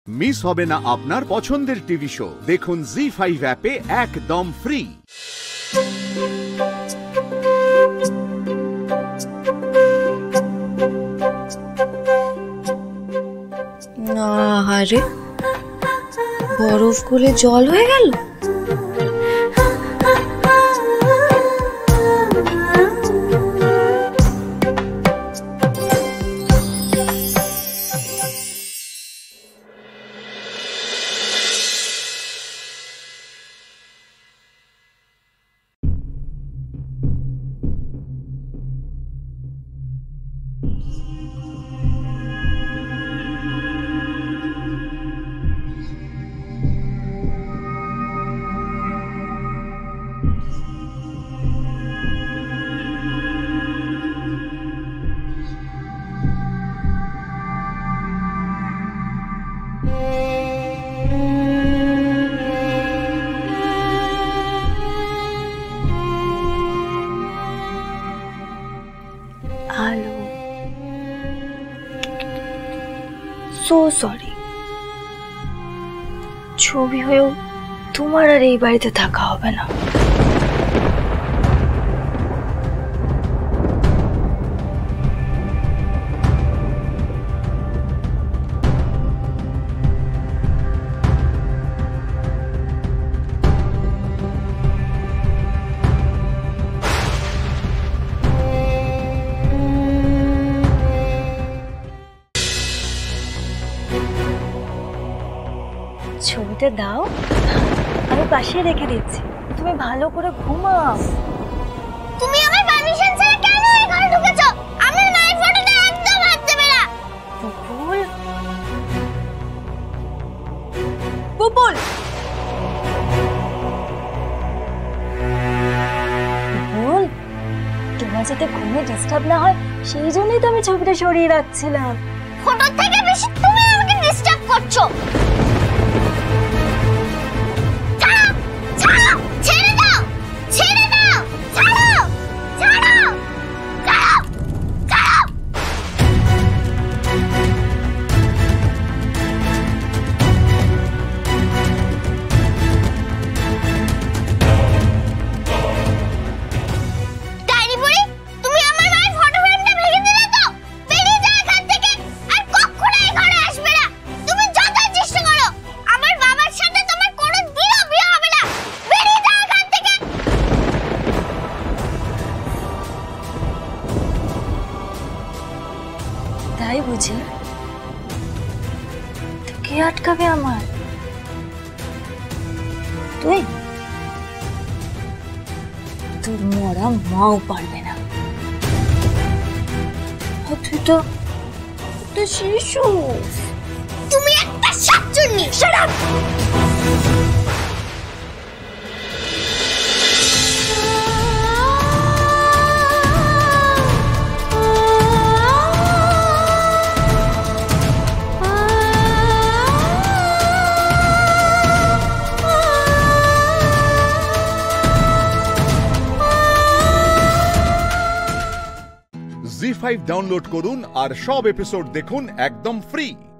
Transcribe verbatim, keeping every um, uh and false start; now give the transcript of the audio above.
Miss হবে না আপনার পছন্দের টিভি শো। দেখুন জি ফাইভ অ্যাপে একদম ফ্রি। আরে বরফ গলে জল হয়ে গেল। আলো সো সরি, ছবি হয়েও তোমার আর এই বাড়িতে থাকা হবে না। ছবিটা দাও, আমি পাশে রেখে দিচ্ছি, তুমি ভালো করে ঘুমাও। তুমি আমার পারমিশন ছাড়া কেন এই ঘরে ঢুকেছো? আমার মায়ের ফটোটা একদম হাত দেবে না। পুপুল পুপুল পুপুল তোমার যাতে ঘুমে ডিস্টার্ব না হয় সেই জন্যই তো আমি ছবিটা সরিয়ে রাখছিলাম। ফটো থেকে বেশি তুমি আমাকে ডিস্টার্ব করছো। তাই বুঝি? কে আটকাবে আমার? তুই? তোর মরা মাও পারবে না। তুই তো তো শিশু। তুমি একটা শাকচুন্নি। Shut up. Zee five download করুন আর সব এপিসোড দেখুন একদম ফ্রি।